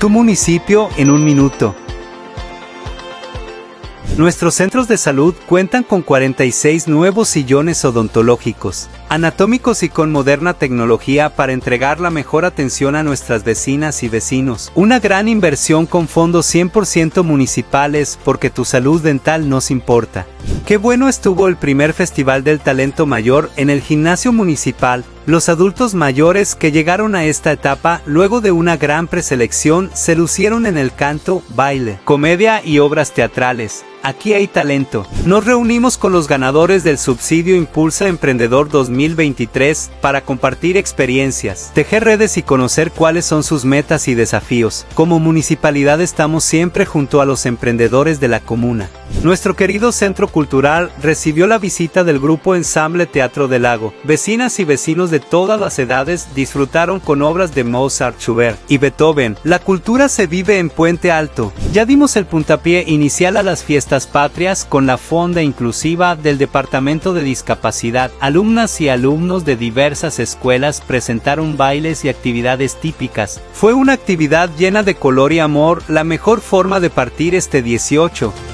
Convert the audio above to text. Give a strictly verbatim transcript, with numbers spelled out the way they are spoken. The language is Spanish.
Tu municipio en un minuto. Nuestros centros de salud cuentan con cuarenta y seis nuevos sillones odontológicos, anatómicos y con moderna tecnología para entregar la mejor atención a nuestras vecinas y vecinos. Una gran inversión con fondos cien por ciento municipales porque tu salud dental nos importa. Qué bueno estuvo el primer Festival del Talento Mayor en el gimnasio municipal. Los adultos mayores que llegaron a esta etapa luego de una gran preselección se lucieron en el canto, baile, comedia y obras teatrales. Aquí hay talento. Nos reunimos con los ganadores del subsidio Impulsa Emprendedor dos mil veintitrés para compartir experiencias, tejer redes y conocer cuáles son sus metas y desafíos. Como municipalidad estamos siempre junto a los emprendedores de la comuna. Nuestro querido centro cultural recibió la visita del grupo Ensamble Teatro del Lago. Vecinas y vecinos de todas las edades disfrutaron con obras de Mozart, Schubert y Beethoven. La cultura se vive en Puente Alto. Ya dimos el puntapié inicial a las fiestas patrias con la fonda inclusiva del Departamento de Discapacidad. Alumnas y alumnos de diversas escuelas presentaron bailes y actividades típicas. Fue una actividad llena de color y amor, la mejor forma de partir este dieciocho.